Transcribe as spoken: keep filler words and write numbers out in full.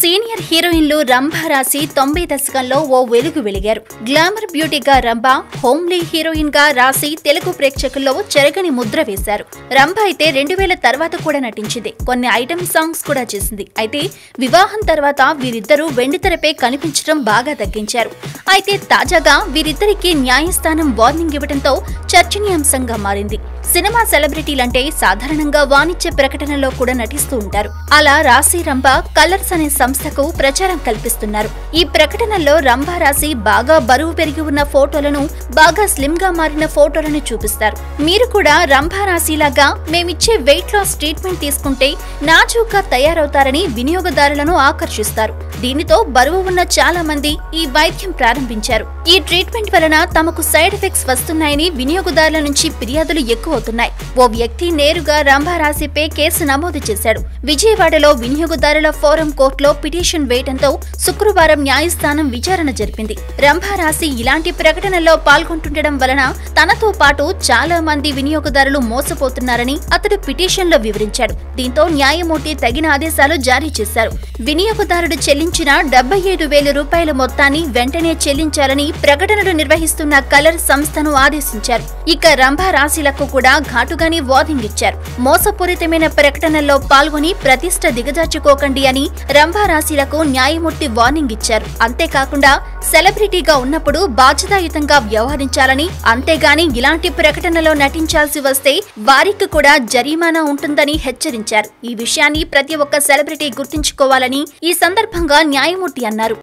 Senior హీరోయిన్లు రంభ రాశి తొంభై దశకంలో ఓ వెలుగు వెలిగారు. గ్లామర్ బ్యూటీగా రంభ, హోమ్లీ హీరోయిన్ గా రాశి తెలుగు ప్రేక్షకుల్లో చెరగని ముద్ర వేశారు. రంభ అయితే రెండు వేల తర్వాత కూడా నటించింది. కొన్ని ఐటమ్ సాంగ్స్ కూడా చేసింది. అయితే వివాహం తర్వాత వీరిద్దరూ వెండితెరపై కనిపించడం బాగా తగ్గించారు. అయితే తాజాగా వీరిద్దరికి న్యాయస్థానం వార్నింగ్ ఇవ్వడంతో చర్చనీయాంశంగా మారింది. సినిమా సెలబ్రిటీలంటే సాధారణంగా వాణిజ్య ప్రకటనలో కూడా నటిస్తూ ఉంటారు. అలా రాశి రంభ కలర్స్ అనే సంస్థకు ప్రచారం కల్పిస్తున్నారు. ఈ ప్రకటనల్లో రంభ రాశి బాగా బరువు పెరిగి ఉన్న ఫోటోలను, బాగా స్లిమ్ గా మారిన ఫోటోలను చూపిస్తారు. మీరు కూడా రంభ రాశిలాగా మేమిచ్చే వెయిట్ లాస్ ట్రీట్మెంట్ తీసుకుంటే నాజూకా తయారవుతారని వినియోగదారులను ఆకర్షిస్తారు. దీనితో బరువు ఉన్న చాలా మంది ఈ వైద్యం ప్రారంభించారు. ఈ ట్రీట్మెంట్ వలన తమకు సైడ్ ఎఫెక్ట్స్ వస్తున్నాయని వినియోగదారుల నుంచి ఫిర్యాదులు ఎక్కువవుతున్నాయి. ఓ వ్యక్తి నేరుగా రంభ రాశిపై కేసు నమోదు చేశాడు. విజయవాడలో వినియోగదారుల ఫోరం కోర్టులో పిటిషన్ వేయడంతో శుక్రవారం న్యాయస్థానం విచారణ జరిపింది. రంభ రాశి ఇలాంటి ప్రకటనల్లో పాల్గొంటుండడం వలన తనతో పాటు చాలా మంది వినియోగదారులు మోసపోతున్నారని అతడు పిటిషన్లో వివరించాడు. దీంతో న్యాయమూర్తి తగిన ఆదేశాలు జారీ చేశారు. వినియోగదారుడు చెల్లించిన డెబ్బై ఏడు వేల రూపాయల మొత్తాన్ని వెంటనే చెల్లించాలని ప్రకటనలు నిర్వహిస్తున్న కలర్ సంస్థను ఆదేశించారు. ఇక రంభ రాశిలకు కూడా ఘాటుగానే వార్నింగ్ ఇచ్చారు. మోసపూరితమైన ప్రకటనల్లో పాల్గొని ప్రతిష్ట దిగజార్చుకోకండి అని రంభ రాశిలకు న్యాయమూర్తి వార్నింగ్ ఇచ్చారు. అంతేకాకుండా సెలబ్రిటీగా ఉన్నప్పుడు బాధ్యతాయుతంగా వ్యవహరించాలని, అంతేగాని ఇలాంటి ప్రకటనలో నటించాల్సి వస్తే వారికి కూడా జరిమానా ఉంటుందని హెచ్చరించారు. ఈ విషయాన్ని ప్రతి ఒక్క సెలబ్రిటీ గుర్తుంచుకోవాలని ఈ సందర్భంగా న్యాయమూర్తి అన్నారు.